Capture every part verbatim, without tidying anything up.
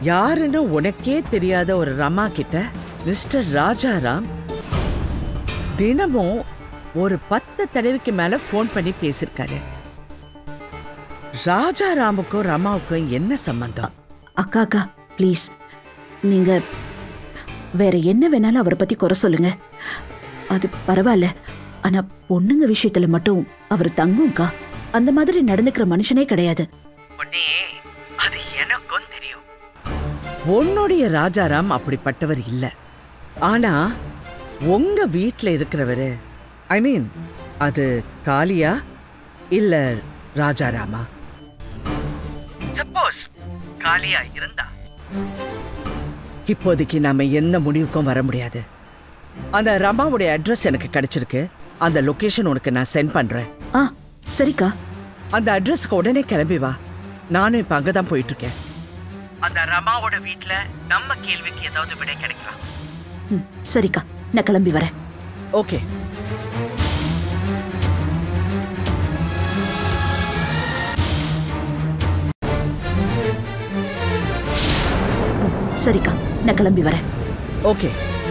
யாருன்னு உனக்கே தெரியாத ஒரு ரமா கிட்ட மிஸ்டர் ராஜாராம் தினமும் ஒரு பத்து தடவைக்கு மேல போன் பண்ணி பேசிருக்காரு. ராஜாராமுக்கும் ரமாவுக்கும் என்ன சம்பந்தம்? அக்கா அக்கா ப்ளீஸ், நீங்க வேற என்ன வேணாலும் அவரை பத்தி குறை சொல்லுங்க, அது பரவாயில்ல. ஆனா பொண்ணுங்க விஷயத்துல மட்டும் அவர் தங்கும்க்கா. அந்த மாதிரி நடந்துக்கிற மனுஷனே கிடையாது. அது எனக்கும் தெரியும். உன்னுடைய ராஜாராம் அப்படிப்பட்டவர் இல்ல. ஆனா உங்க வீட்டுல இருக்கிறவரு, ஐ மீன் அது காளியா இல்ல ராஜாராமா? சப்போஸ் காளியா இருந்தா இப்போதைக்கு நாம எந்த முடிவுக்கும் வர முடியாது. அந்த ரமாவுடைய அட்ரஸ் எனக்கு கிடைச்சிருக்கு. அந்த லொகேஷன் உனக்கு நான் சென்ட் பண்றேன். ஆ சரிக்கா. அந்த அட்ரஸ்க்கு உடனே கிளம்பி வா. நானும் இப்ப அங்கதான் போயிட்டு இருக்கேன். அந்த ரமாவோட வீட்டுல நம்ம கேள்விக்கு ஏதாவது விடை கிடைக்கலாம். ம் சரிக்கா, நான் கிளம்பி வரேன். ஓகே. சரிக்கா, நான் கிளம்பி வரேன். ஓகே.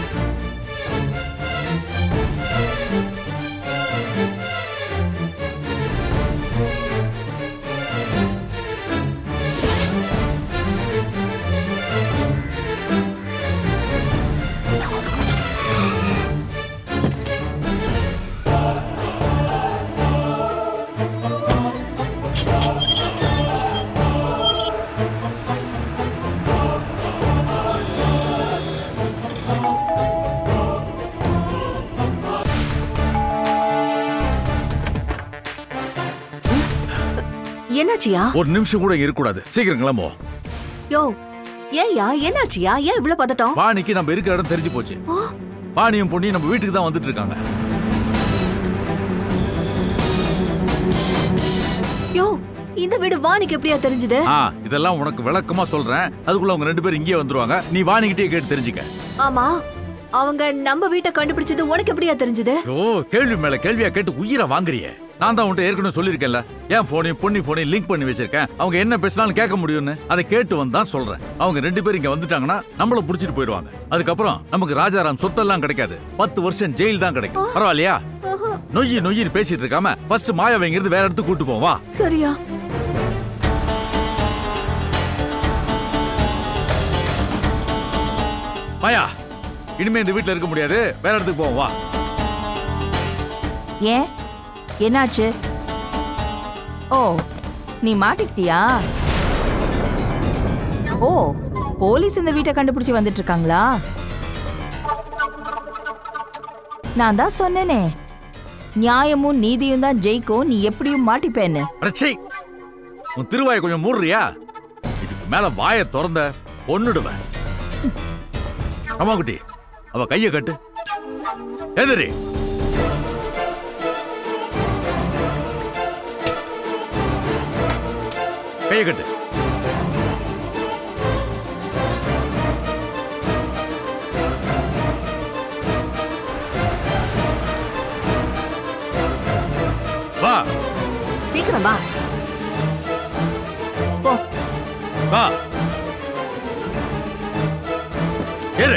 என்னாச்சியா? ஒரு நிமிஷம் கூட இருக்கக்கூடாது, சீக்கிரம் கிளம்போ. யோ ஏயா என்னாச்சியா? ஏன் இவ்வளவு பதட்டம்? வாணிக்கு நம்ம இருக்கிற இடம் தெரிஞ்சு போச்சு. வாணியும் பொன்னியும் நம்ம வீட்டுக்கு தான் வந்துட்டு இருக்காங்க. யோ இந்த வீடு வாணிக்கு எப்படியா தெரிஞ்சது? ஆ இதெல்லாம் உனக்கு விளக்கமா சொல்றேன். அதுக்குள்ள அவங்க ரெண்டு பேரும் இங்கே வந்துருவாங்க. நீ வாணிக்கிட்டே கேட்டு தெரிஞ்சுக்க. ஆமா, அவங்க நம்ம வீட்டை கண்டுபிடிச்சது உனக்கு எப்படியா தெரிஞ்சது? ஓ கேள்வி மேல கேள்வியா கேட்டு உயிரை வாங்குறியே. நான் தான் உன்ட்ட ஏற்கனவே சொல்லியிருக்கேன்ல, என் போனையும் பொன்னி போனையும் லிங்க் பண்ணி வச்சிருக்கேன். அவங்க என்ன பேசினாலும் கேட்க முடியும்னு. அதை கேட்டு வந்து தான் சொல்றேன். அவங்க ரெண்டு பேரும் இங்க வந்துட்டாங்கன்னா நம்மள புடிச்சிட்டு போயிடுவாங்க. அதுக்கப்புறம் நமக்கு ராஜாராம் சொத்தெல்லாம் கிடைக்காது, பத்து வருஷம் ஜெயில் தான் கிடைக்கும். பரவாயில்லையா? நொய்யி நொய்யின்னு பேசிட்டு இருக்காம ஃபர்ஸ்ட் மாயாவைங்கிறது வேற இடத்துக்கு கூட்டு போவா. சரியா? மாயா, இனிமே இந்த வீட்டுல இருக்க முடியாது, வேற இடத்துக்கு போவோம் வா. ஏன் என்னாச்சு? ஓ நீ மாட்டிக்கிட்டியா? ஓ போலீஸ் இந்த வீட்டை கண்டுபிடிச்சு வந்துட்டு இருக்காங்களா? நான் தான் சொன்னேனே, நியாயமும் நீதியும் தான் ஜெயிக்கும், நீ எப்படியும் மாட்டிப்பேன்னு. உன் திருவாயை கொஞ்சம் மூடுறியா? இதுக்கு மேல வாயை திறந்த பொண்ணுடுவேன். அம்மா குட்டி, அவ கைய கட்டு. எதிரி கைய கட்டு. வா சீக்கிரம் வா. போ வா. ஏறு.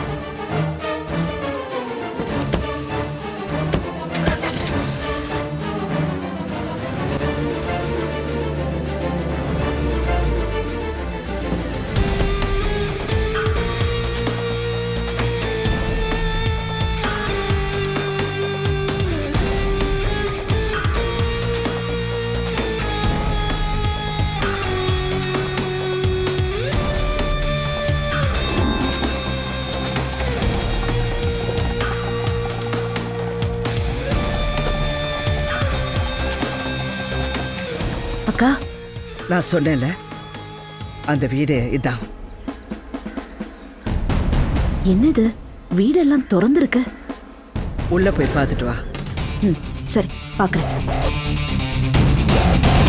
அக்கா, நான் சொன்னேன்ல, அந்த வீடு இதான். என்னது வீடெல்லாம் திறந்துருக்கு? உள்ள போய் பார்த்துட்டு வா. ம் சரி, பார்க்குறேன்.